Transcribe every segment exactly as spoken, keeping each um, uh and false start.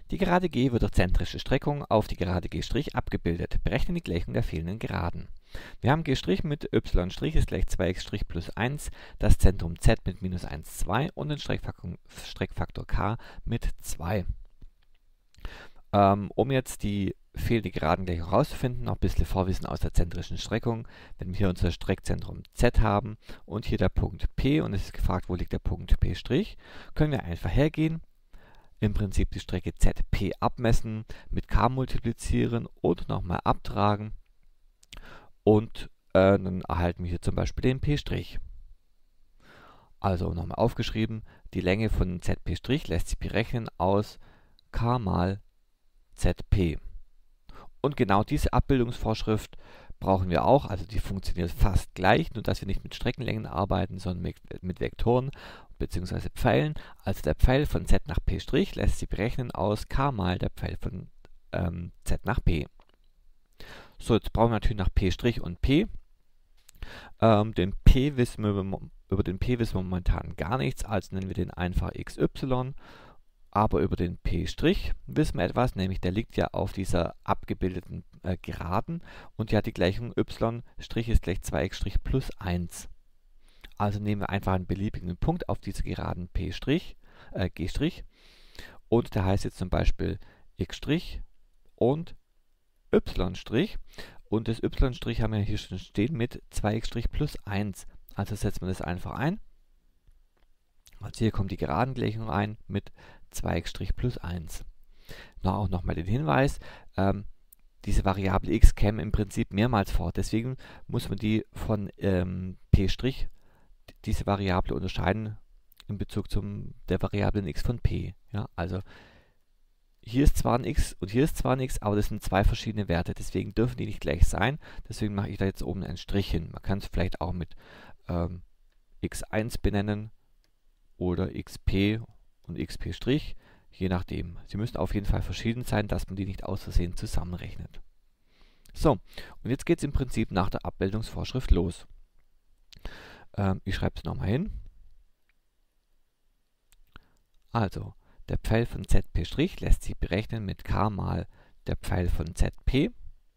Die Gerade G wird durch zentrische Streckung auf die Gerade G' abgebildet. Berechne die Gleichung der fehlenden Geraden. Wir haben G' mit y' ist gleich zwei x' plus eins, das Zentrum Z mit minus eins, zwei und den Streckfaktor, Streckfaktor k mit zwei. Ähm, um jetzt die fehlende Geradengleichung herauszufinden, noch ein bisschen Vorwissen aus der zentrischen Streckung. Wenn wir hier unser Streckzentrum Z haben und hier der Punkt P und es ist gefragt, wo liegt der Punkt P', können wir einfach hergehen, im Prinzip die Strecke Z P abmessen, mit k multiplizieren und nochmal abtragen und äh, dann erhalten wir hier zum Beispiel den P'. Also nochmal aufgeschrieben, die Länge von Z P' lässt sich berechnen aus k mal Z P. Und genau diese Abbildungsvorschrift brauchen wir auch, also die funktioniert fast gleich, nur dass wir nicht mit Streckenlängen arbeiten, sondern mit, mit Vektoren bzw. Pfeilen. Also der Pfeil von Z nach P' lässt sich berechnen aus k mal der Pfeil von ähm, Z nach P. So, jetzt brauchen wir natürlich nach P' und P. Ähm, den P wissen wir, über den P wissen wir momentan gar nichts, also nennen wir den einfach X Y. Aber über den P' wissen wir etwas, nämlich der liegt ja auf dieser abgebildeten äh, Geraden und die hat die Gleichung y' ist gleich zwei x' plus eins. Also nehmen wir einfach einen beliebigen Punkt auf dieser Geraden P', äh, G' und der heißt jetzt zum Beispiel x' und y'. Und das y' haben wir hier schon stehen mit zwei x' plus eins. Also setzen wir das einfach ein. Also hier kommt die Geradengleichung ein mit zwei x' plus eins. Na, auch nochmal den Hinweis, ähm, diese Variable x käme im Prinzip mehrmals vor. Deswegen muss man die von ähm, P', diese Variable, unterscheiden in Bezug zum der Variablen x von P. Ja, also hier ist zwar ein x und hier ist zwar ein x, aber das sind zwei verschiedene Werte. Deswegen dürfen die nicht gleich sein. Deswegen mache ich da jetzt oben ein Strich hin. Man kann es vielleicht auch mit ähm, x eins benennen oder xp und xp', je nachdem. Sie müssen auf jeden Fall verschieden sein, dass man die nicht aus Versehen zusammenrechnet. So, und jetzt geht es im Prinzip nach der Abbildungsvorschrift los. Ähm, ich schreibe es nochmal hin. Also, der Pfeil von Zp' lässt sich berechnen mit k mal der Pfeil von Zp.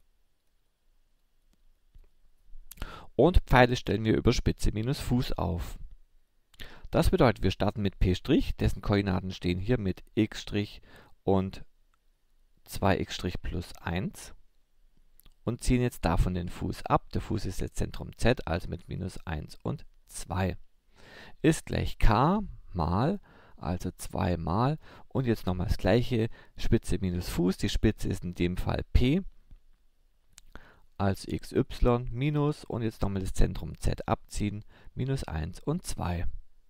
Und Pfeile stellen wir über Spitze minus Fuß auf. Das bedeutet, wir starten mit P', dessen Koordinaten stehen hier mit x' und zwei x' plus eins und ziehen jetzt davon den Fuß ab. Der Fuß ist jetzt Zentrum Z, also mit minus eins und zwei. Ist gleich k mal, also zwei mal, und jetzt nochmal das gleiche, Spitze minus Fuß. Die Spitze ist in dem Fall P, also xy minus, und jetzt nochmal das Zentrum Z abziehen, minus eins und zwei.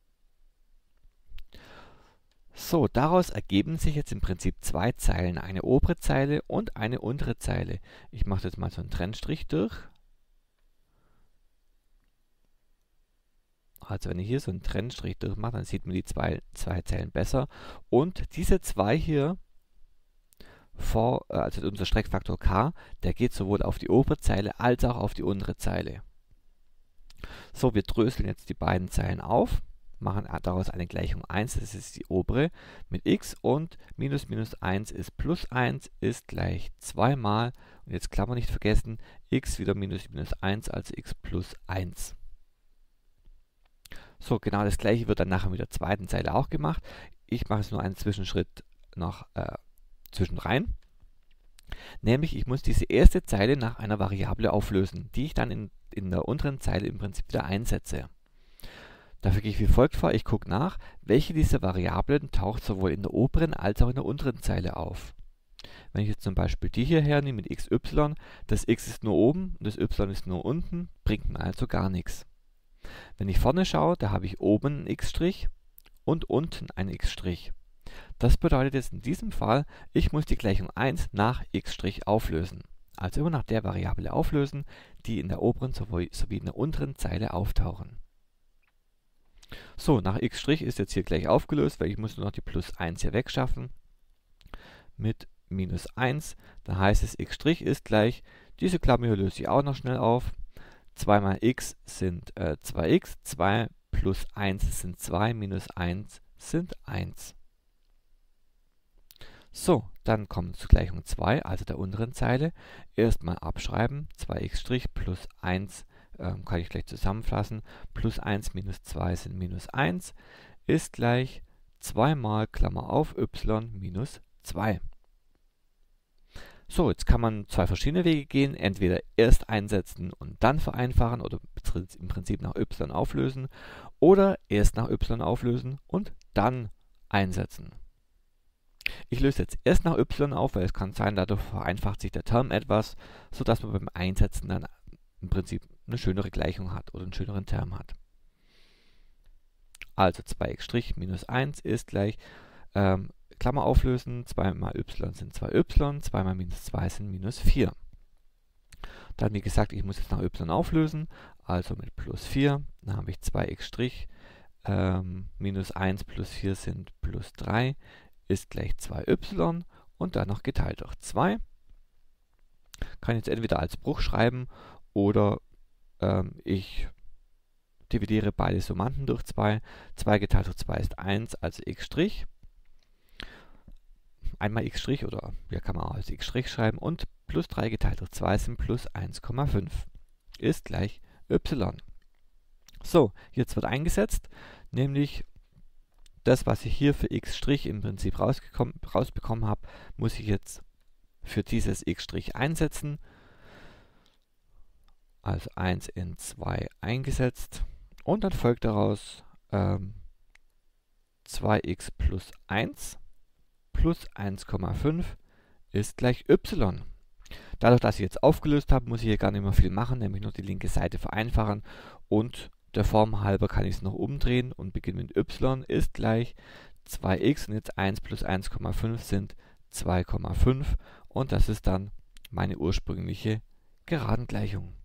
So, daraus ergeben sich jetzt im Prinzip zwei Zeilen, eine obere Zeile und eine untere Zeile. Ich mache jetzt mal so einen Trennstrich durch. Also wenn ich hier so einen Trennstrich durchmache, dann sieht man die zwei, zwei Zeilen besser. Und diese zwei hier, vor, also unser Streckfaktor k, der geht sowohl auf die obere Zeile als auch auf die untere Zeile. So, wir dröseln jetzt die beiden Zeilen auf, machen daraus eine Gleichung eins, das ist die obere, mit x und minus minus eins ist plus eins, ist gleich zwei mal, und jetzt Klammer nicht vergessen, x wieder minus minus eins, also x plus eins. So, genau das gleiche wird dann nachher mit der zweiten Zeile auch gemacht. Ich mache jetzt nur einen Zwischenschritt noch äh, zwischen rein. Nämlich, ich muss diese erste Zeile nach einer Variable auflösen, die ich dann in, in der unteren Zeile im Prinzip wieder einsetze. Dafür gehe ich wie folgt vor. Ich gucke nach, welche dieser Variablen taucht sowohl in der oberen als auch in der unteren Zeile auf. Wenn ich jetzt zum Beispiel die hier hernehme mit xy, das x ist nur oben und das y ist nur unten, bringt mir also gar nichts. Wenn ich vorne schaue, da habe ich oben ein x' und unten ein x'. Das bedeutet jetzt in diesem Fall, ich muss die Gleichung eins nach x' auflösen. Also immer nach der Variable auflösen, die in der oberen sowie in der unteren Zeile auftauchen. So, nach x' ist jetzt hier gleich aufgelöst, weil ich muss nur noch die plus eins hier wegschaffen. Mit minus eins, dann heißt es x' ist gleich, diese Klammer hier löse ich auch noch schnell auf. zwei mal x sind äh, zwei x, zwei plus eins sind zwei, minus eins sind eins. So, dann kommen wir zur Gleichung zwei, also der unteren Zeile. Erstmal abschreiben, zwei x' plus eins ähm, kann ich gleich zusammenfassen. Plus eins minus zwei sind minus eins, ist gleich zwei mal Klammer auf y minus zwei. So, jetzt kann man zwei verschiedene Wege gehen. Entweder erst einsetzen und dann vereinfachen oder im Prinzip nach y auflösen. Oder erst nach y auflösen und dann einsetzen. Ich löse jetzt erst nach y auf, weil es kann sein, dadurch vereinfacht sich der Term etwas, sodass man beim Einsetzen dann im Prinzip eine schönere Gleichung hat oder einen schöneren Term hat. Also zwei x' minus eins ist gleich, ähm, Klammer auflösen, zwei mal y sind zwei y, zwei mal minus zwei sind minus vier. Dann wie gesagt, ich muss jetzt nach y auflösen, also mit plus vier, dann habe ich zwei x', ähm, minus eins plus vier sind plus drei, ist gleich zwei y und dann noch geteilt durch zwei. Kann jetzt entweder als Bruch schreiben oder ähm, ich dividiere beide Summanden durch zwei. zwei geteilt durch zwei ist eins, also x'. Einmal x' oder hier kann man auch als x' schreiben und plus drei geteilt durch zwei sind plus eins Komma fünf. Ist gleich y. So, jetzt wird eingesetzt, nämlich das, was ich hier für x' im Prinzip rausbekommen habe, muss ich jetzt für dieses x' einsetzen. Also eins in zwei eingesetzt. Und dann folgt daraus ähm, zwei x plus eins plus eins Komma fünf ist gleich y. Dadurch, dass ich jetzt aufgelöst habe, muss ich hier gar nicht mehr viel machen, nämlich nur die linke Seite vereinfachen und der Form halber kann ich es noch umdrehen und beginnen mit y ist gleich zwei x und jetzt eins plus eins Komma fünf sind zwei Komma fünf und das ist dann meine ursprüngliche Geradengleichung.